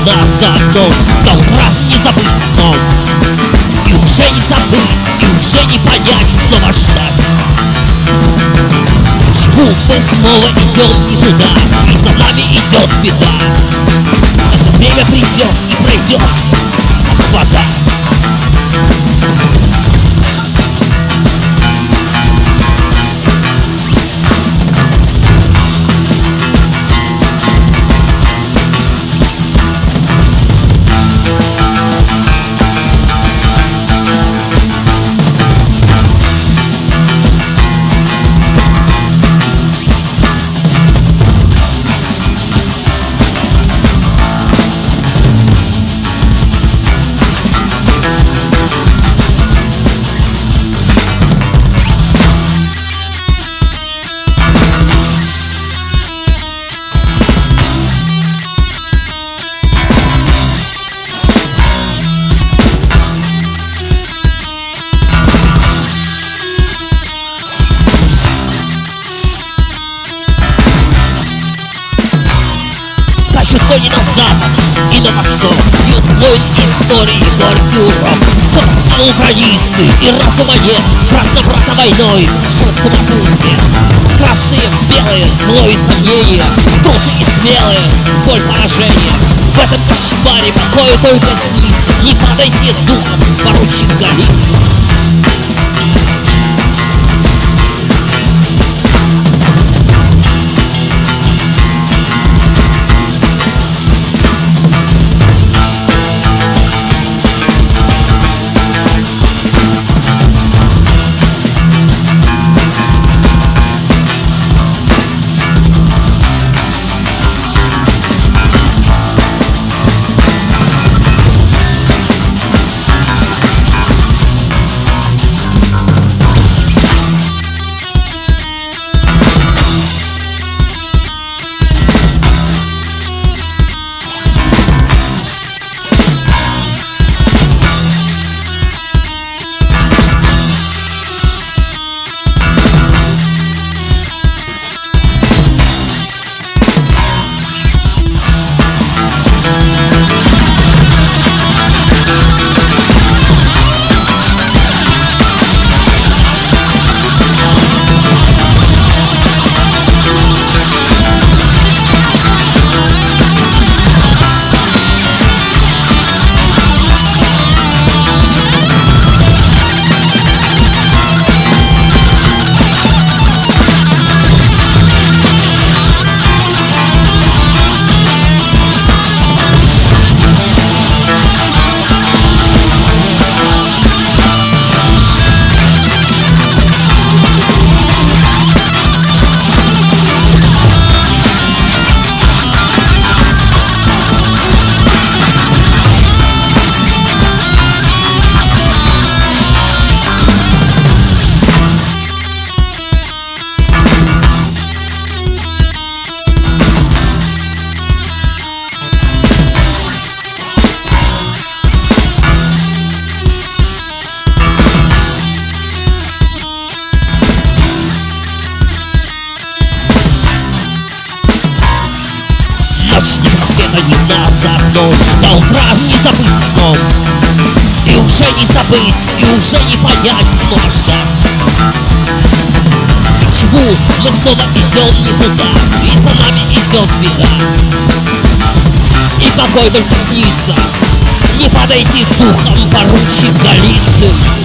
нас заодно. До утра не забыть сном, и уже не забыть, и уже не понять, снова ждать. Почему мы снова идем не туда, и за нами идет беда? Это время придет и пройдет, как вода. То не на запад и на восток, и усвоит истории горький урок. Кто раскинул границы и разума нет, брат на брата войной сошел с ума цвет. Красные, белые, зло и сомнения, трудные и смелые, боль поражения. В этом кошмаре покою только снится, не падайте духом, поручик Голицын. Ночь непростена не нас заодно, до утра не забыть сном, и уже не забыть, и уже не понять, снова ждать. Почему мы снова идем не туда, и за нами идет беда? И покой только снится, не падайте духом, поручик Голицын.